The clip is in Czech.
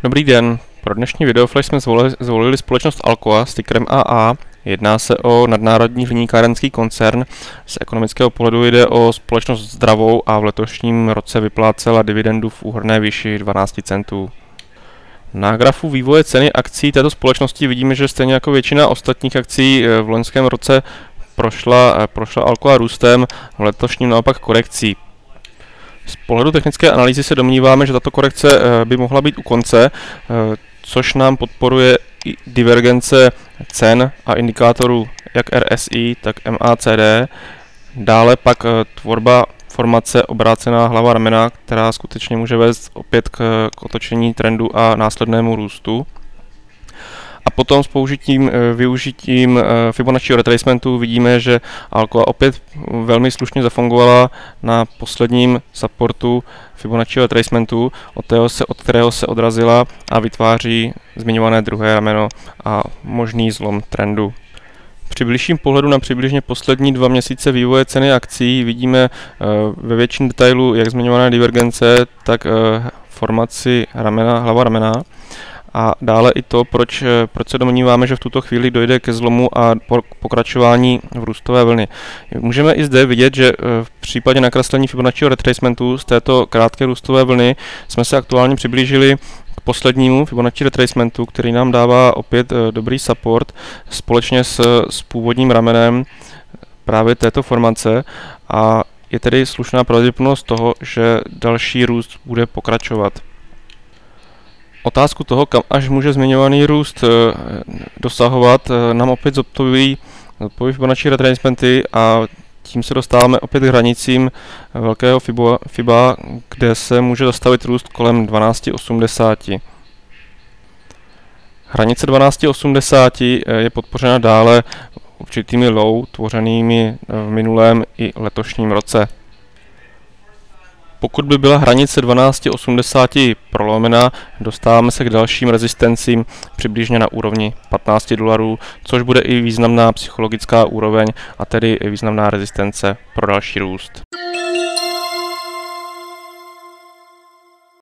Dobrý den, pro dnešní videoflash jsme zvolili společnost Alcoa s tickerem AA. Jedná se o nadnárodní hliníkárenský koncern. Z ekonomického pohledu jde o společnost zdravou a v letošním roce vyplácela dividendu v úhrnné výši 12 centů. Na grafu vývoje ceny akcí této společnosti vidíme, že stejně jako většina ostatních akcí v loňském roce prošla Alcoa růstem, v letošním naopak korekcí. Z pohledu technické analýzy se domníváme, že tato korekce by mohla být u konce, což nám podporuje i divergence cen a indikátorů jak RSI, tak MACD. Dále pak tvorba formace obrácená hlava ramena, která skutečně může vést opět k otočení trendu a následnému růstu. A potom s využitím Fibonacciho retracementu vidíme, že Alcoa opět velmi slušně zafungovala na posledním supportu Fibonacciho retracementu, od kterého se odrazila a vytváří zmiňované druhé rameno a možný zlom trendu. Při bližším pohledu na přibližně poslední 2 měsíce vývoje ceny akcí vidíme ve větším detailu jak zmiňované divergence, tak formaci hlava ramena. A dále i to, proč se domníváme, že v tuto chvíli dojde ke zlomu a pokračování v růstové vlny. Můžeme i zde vidět, že v případě nakreslení Fibonacciho retracementu z této krátké růstové vlny jsme se aktuálně přiblížili k poslednímu Fibonacci retracementu, který nám dává opět dobrý support společně s původním ramenem právě této formace a je tedy slušná pravděpodobnost toho, že další růst bude pokračovat. Otázku toho, kam až může zmiňovaný růst dosahovat, nám opět zodpoví Fibonacci retracementy a tím se dostáváme opět k hranicím velkého FIBA, kde se může zastavit růst kolem 12,80. Hranice 12,80 je podpořena dále určitými low tvořenými v minulém i letošním roce. Pokud by byla hranice 12,80 prolomena, dostáváme se k dalším rezistencím přibližně na úrovni $15, což bude i významná psychologická úroveň a tedy i významná rezistence pro další růst.